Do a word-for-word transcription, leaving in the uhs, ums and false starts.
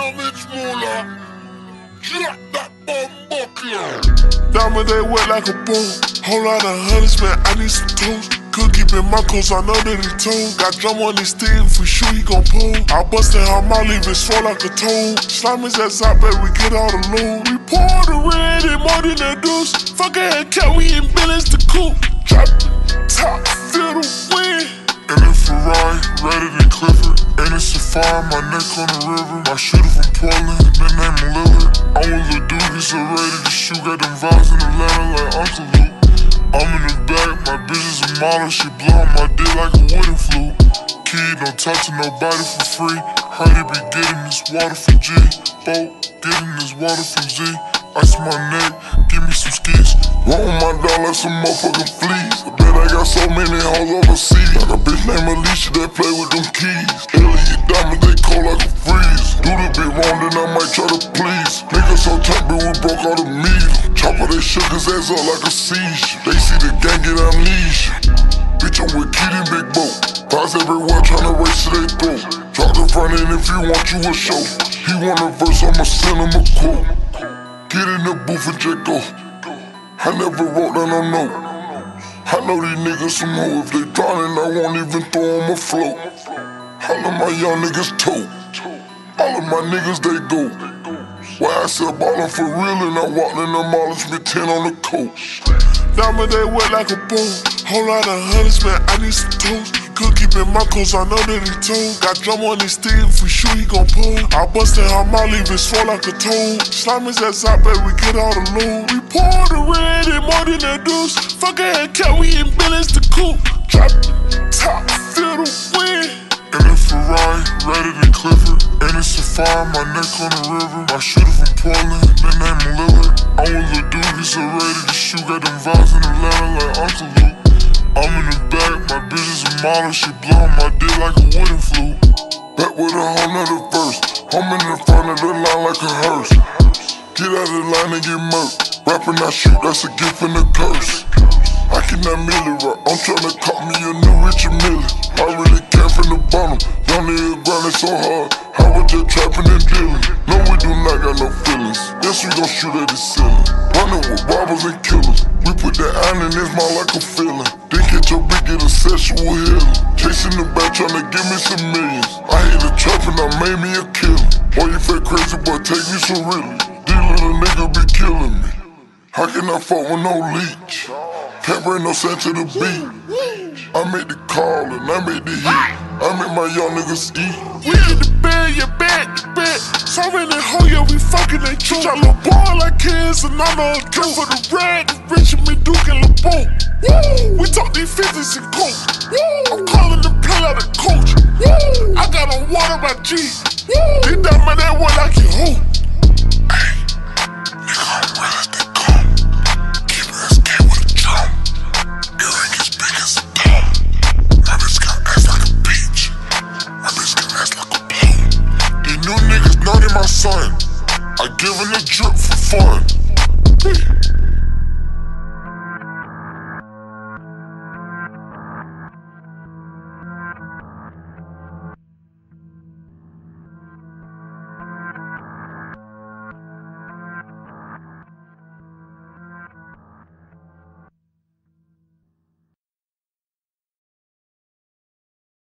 no bitch moolah. Drop that bomb buckler. Diamond, they wet like a boat. Whole lot of hundreds, man, I need some toast. Could keep in my clothes, I know that he told. Got drum on his stick, for sure he gon' pull. I busted her mouth, leave it swole like a toad. Slime is that side, baby, we get all the loot. We pour the red and more than a deuce. Fuck a head cat, we in billions to coop. Drop the top, feel the wind. In a Ferrari, redder than Clifford. In a Safari, my neck on the river. My shooter from Portland, the name Lillard. I'm with a dude, he's so ready to shoot. Got them vibes in Atlanta like Uncle Luke. I'm in the back, my bitch is a model. She blow on my dick like a wooden flute. Kid, don't talk to nobody for free. Honey be getting this water from G. Boat, getting this water from Z. Ice my neck, give me some skis. Roll my dog like some motherfucking fleas. I bet I got so many hoes overseas. Like a bitch named Alicia that play with them keys. Elliot diamonds, they cold like a freeze. Do the bit wrong, then I might try to please. Niggas so tight, but we broke all the meat. Chopper, they shook his ass up like a seizure. They see the gang get amnesia. Bitch, I'm with Kitty Big Boat. Pies everywhere tryna race to their throat. Drop the front end if you want you a show. He want a verse, I'ma send him a quote. Get in the booth and just go. I never wrote down no note. I know these niggas some hoe. If they drowning, I won't even throw them a float. All of my young niggas tote. All of my niggas, they go. Why I said ballin' for real and I walked in them all and spent ten on the coach. Diamond, they wet like a boat. Whole lot of hundreds, man, I need some toast. Could keep in my clothes, I know that he told. Got drum on his stick, for sure he gon' pull. I busted her mouth, leave it swole like a toad. Slime is that side, baby, we get all the loot. We pour the red and more than a deuce. Fuck a head cat, we in billions to coop. Drop the top, feel the wind. In a Ferrari, redder than Clifford. In a Safari, my neck on the river. My shooter from Portland, the name Lillard. I'm with a dude, he's so ready to shoot. Got them vibes in Atlanta like Uncle Luke. I'm in the back, my bitch is a model. She blow on my dick like a wooden flute. Back with a whole nother verse. I'm in the front of the line like a hearse. Get out of the line and get murked. Rapping I shoot, that's a gift and a curse. I cannot merely rap, I'm tryna call me a new Richard Mille. I really came from the bottom, young nigga grinding so hard. I was just trapping and dealing. No, we do not got no feelings. Yes, we gon' shoot at the ceiling. Running with robbers and killers. We put that iron in his mouth like a feeling. Then get your bitch, get a sexual healing. Chasing the back, tryna give me some millions. I hit the trap and I made me a killer. Boy, you fake crazy, boy, take me so really. These little niggas be killing me. How can I fuck with no leech? Can't bring no sand to the beat. I made the call and I made the heat. I make my young niggas eat. We in the bed, you back to back. So in the hole, yeah, we fucking that truth. Y'all little boy like kids and I'm a gun for the rag. Rich and me Duke and LeBron. We talk these fifties and coke. I'm calling the play out the coach. I got on water by G. They down my that one like you hoe. Hey, nigga, I'm real as they come. Keep it as game with a drum. Earring as big as a dome. My bitch got ass like a peach. My bitch got ass like a plum. These new niggas know they my son. I give them a drip for fun.